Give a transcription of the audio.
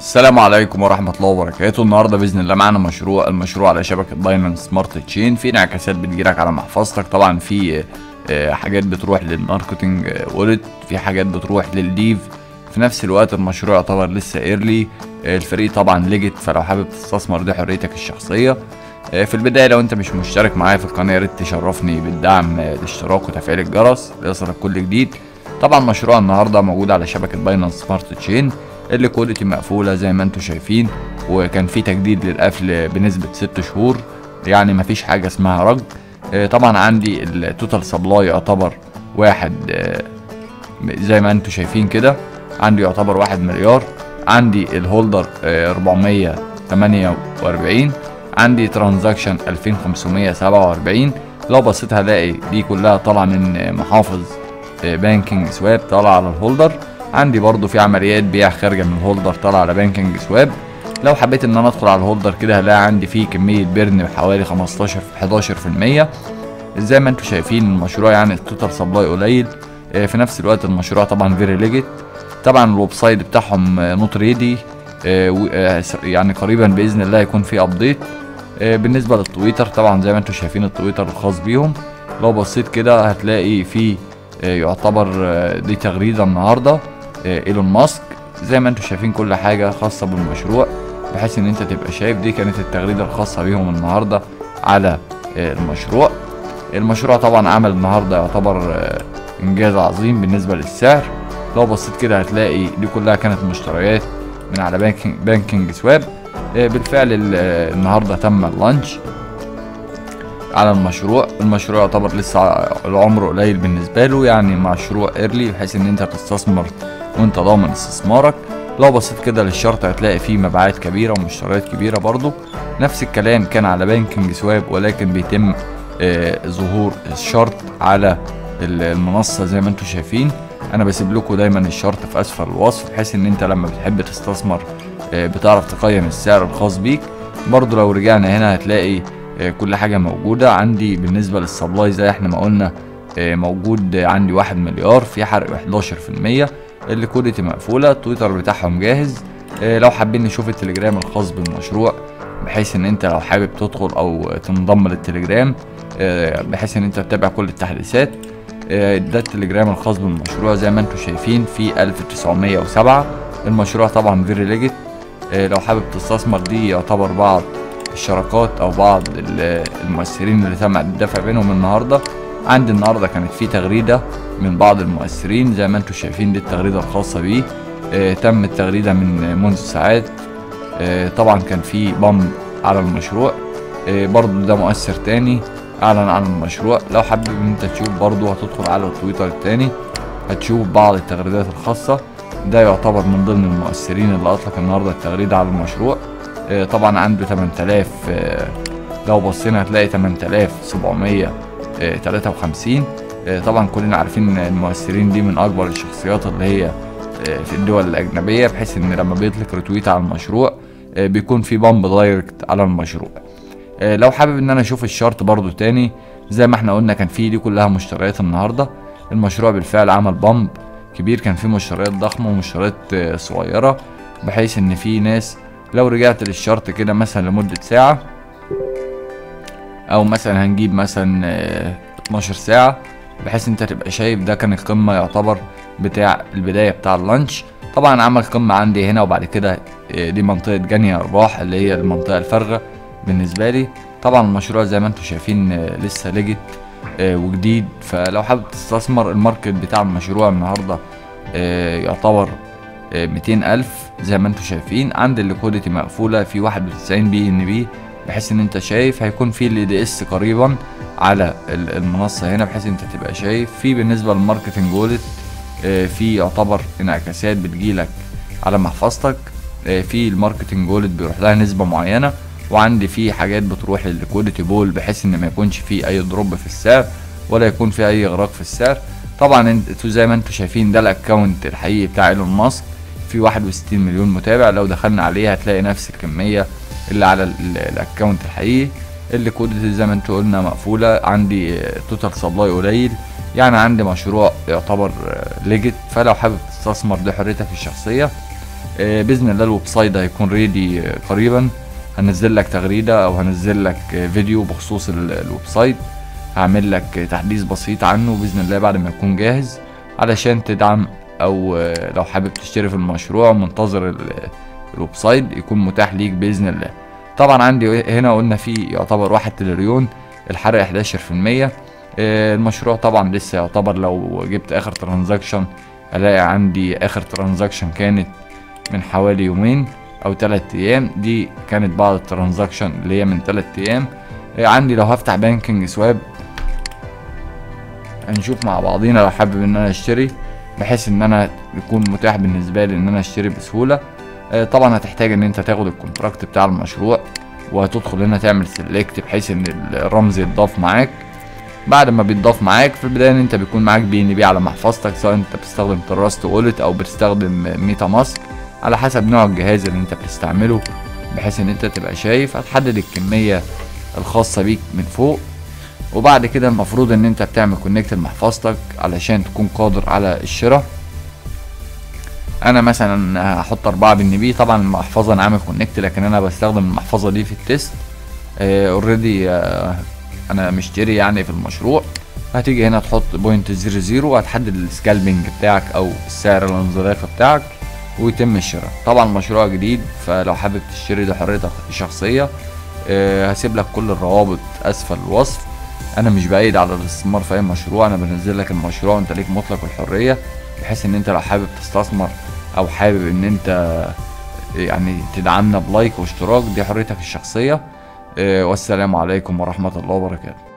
السلام عليكم ورحمة الله وبركاته. النهارده بإذن الله معانا المشروع على شبكة باينانس سمارت تشين، في انعكاسات بتجيلك على محفظتك. طبعا في حاجات بتروح للماركتنج وولت، في حاجات بتروح للديف. في نفس الوقت المشروع يعتبر لسه ايرلي. الفريق طبعا ليجت، فلو حابب تستثمر دي حريتك الشخصية. في البداية لو انت مش مشترك معايا في القناة يا ريت تشرفني بالدعم، الاشتراك وتفعيل الجرس ليصلك كل جديد. طبعا مشروع النهارده موجود على شبكة باينانس سمارت تشين، الليكويديتي مقفولة زي ما انتم شايفين، وكان في تجديد للقفل بنسبة 6 شهور، يعني مفيش حاجة اسمها رج. طبعا عندي التوتال سبلاي يعتبر واحد، زي ما انتم شايفين كده، عندي يعتبر 1 مليار. عندي الهولدر 448، عندي ترانزاكشن 2547. لو بصيت هلاقي دي كلها طالعة من محافظ بانكينج سواب طالعة على الهولدر. عندي برضو في عمليات بيع خارجة من الهولدر طالعة على بانكينج سواب. لو حبيت ان انا ادخل على الهولدر كده هلاقي عندي فيه كمية بيرن بحوالي 11%. زي ما انتم شايفين المشروع يعني التوتال سبلاي قليل. في نفس الوقت المشروع طبعا فيري ليجيت. طبعا الويب سايت بتاعهم نوت ريدي، يعني قريبا باذن الله يكون في ابديت. بالنسبة للتويتر طبعا زي ما انتم شايفين التويتر الخاص بيهم، لو بصيت كده هتلاقي فيه يعتبر دي تغريدة النهارده ايلون ماسك. زي ما انتم شايفين كل حاجة خاصة بالمشروع، بحيث ان انت تبقى شايف. دي كانت التغريدة الخاصة بيهم النهاردة على المشروع طبعا عمل النهاردة يعتبر انجاز عظيم بالنسبة للسعر. لو بصيت كده هتلاقي دي كلها كانت مشتريات من على بانكينج سواب. بالفعل النهاردة تم اللانش على المشروع يعتبر لسه العمر قليل بالنسبة له، يعني مشروع ايرلي بحيث ان انت تستثمر وانت ضامن استثمارك. لو بصيت كده للشرط هتلاقي فيه مبيعات كبيرة ومشتريات كبيرة برضو. نفس الكلام كان على بانكينج سواب، ولكن بيتم ظهور الشرط على المنصة زي ما انتم شايفين. انا بسيب لكم دايما الشرط في اسفل الوصف، بحيث ان انت لما بتحب تستثمر بتعرف تقيم السعر الخاص بيك. برضو لو رجعنا هنا هتلاقي كل حاجة موجودة عندي. بالنسبة للسبلاي زي احنا ما قلنا موجود عندي 1 مليار، في حرق 11%. الليكويديتي مقفولة، التويتر بتاعهم جاهز. لو حابين نشوف التليجرام الخاص بالمشروع، بحيث ان انت لو حابب تدخل او تنضم للتليجرام، بحيث ان انت تتابع كل التحديثات. ده التليجرام الخاص بالمشروع زي ما انتم شايفين في 1907. المشروع طبعا فيري ليجيت. لو حابب تستثمر دي يعتبر بعض الشراكات او بعض المؤثرين اللي تم الدفع بينهم النهارده. عندي النهارده كانت في تغريده من بعض المؤثرين زي ما انتم شايفين، دي التغريده الخاصه بيه. تم التغريده من منذ ساعات. طبعا كان في بامب على المشروع. برضو ده مؤثر تاني اعلن عن المشروع. لو حابب ان انت تشوف برضو هتدخل على التويتر التاني هتشوف بعض التغريدات الخاصه. ده يعتبر من ضمن المؤثرين اللي اطلق النهارده التغريده على المشروع. طبعا عنده 8000. لو بصينا هتلاقي 8753. طبعا كلنا عارفين ان المؤثرين دي من اكبر الشخصيات اللي هي في الدول الاجنبيه، بحيث ان لما بيطلق ريتويت على المشروع بيكون في بامب دايركت على المشروع. لو حابب ان انا اشوف الشارت برضو تاني، زي ما احنا قلنا كان في دي كلها مشتريات النهارده. المشروع بالفعل عمل بامب كبير، كان في مشتريات ضخمه ومشتريات صغيره، بحيث ان في ناس لو رجعت للشارت كده مثلا لمدة ساعة، او مثلا هنجيب مثلا 12 ساعة، بحيث انت تبقى شايف ده كان القمة يعتبر بتاع البداية بتاع اللانش. طبعا عمل قمة عندي هنا، وبعد كده دي منطقة جني ارباح اللي هي المنطقة الفارغة بالنسبة لي. طبعا المشروع زي ما انتم شايفين لسه ليجيت وجديد، فلو حابب تستثمر الماركت بتاع المشروع النهاردة يعتبر 200,000 زي ما انتم شايفين. عند الليكويديتي مقفولة في 91 بي ان بي، بحيث ان انت شايف هيكون في ال دي اس قريبا على المنصة هنا، بحيث انت تبقى شايف. في بالنسبة للماركتنج وولت في يعتبر انعكاسات بتجيلك على محفظتك. في الماركتنج وولت بيروح لها نسبة معينة، وعندي في حاجات بتروح للليكويديتي بول، بحيث ان ما يكونش في اي دروب في السعر ولا يكون في اي اغراق في السعر. طبعا انتوا زي ما انتم شايفين ده الاكونت الحقيقي بتاع ايلون ماسك، في 61 مليون متابع. لو دخلنا عليه هتلاقي نفس الكمية اللي على الاكونت الحقيقي. الليكويديتي زي ما انتوا قلنا مقفولة. عندي توتال سبلاي قليل، يعني عندي مشروع يعتبر ليجيت. فلو حابب تستثمر دي حريتك الشخصية. باذن الله الويب سايت هيكون ريدي قريبا. هنزل لك تغريده او هنزل لك فيديو بخصوص الويب سايت، هعمل لك تحديث بسيط عنه باذن الله بعد ما يكون جاهز، علشان تدعم او لو حابب تشتري في المشروع منتظر الويب سايت يكون متاح ليك باذن الله. طبعا عندي هنا قلنا فيه يعتبر 1 تريليون، الحرق 11%. المشروع طبعا لسه يعتبر، لو جبت اخر ترانزاكشن الاقي عندي اخر ترانزاكشن كانت من حوالي يومين او 3 ايام، دي كانت بعض الترانزاكشن اللي هي من 3 ايام. عندي لو هفتح بانكينج سواب هنشوف مع بعضينا لو حابب ان انا اشتري، بحيث ان انا يكون متاح بالنسبه لي ان انا اشتري بسهوله. طبعا هتحتاج ان انت تاخد الكونتراكت بتاع المشروع وهتدخل هنا تعمل سيلكت بحيث ان الرمز يتضاف معاك. بعد ما بيتضاف معاك في البدايه ان انت بيكون معاك BNB على محفظتك، سواء انت بتستخدم تراست وولت او بتستخدم ميتا ماسك على حسب نوع الجهاز اللي انت بتستعمله، بحيث ان انت تبقى شايف. هتحدد الكميه الخاصه بيك من فوق، وبعد كده المفروض ان انت بتعمل كونكت لمحفظتك علشان تكون قادر على الشراء. انا مثلا هحط 4 BNB، طبعا المحفظه انا عامل كونكت لكن انا بستخدم المحفظه دي في التيست اوريدي. انا مشتري يعني في المشروع. هتيجي هنا تحط 0.00 وهتحدد السكالبنج بتاعك او السعر الانزلاقي بتاعك ويتم الشراء. طبعا مشروع جديد، فلو حابب تشتري ده حريتك الشخصيه. هسيب لك كل الروابط اسفل الوصف. انا مش بعيد على الاستثمار في اي مشروع، انا بنزل لك المشروع وانت ليك مطلق الحريه، بحيث ان انت لو حابب تستثمر او حابب ان انت يعني تدعمنا بلايك واشتراك، دي حريتك الشخصيه. والسلام عليكم ورحمه الله وبركاته.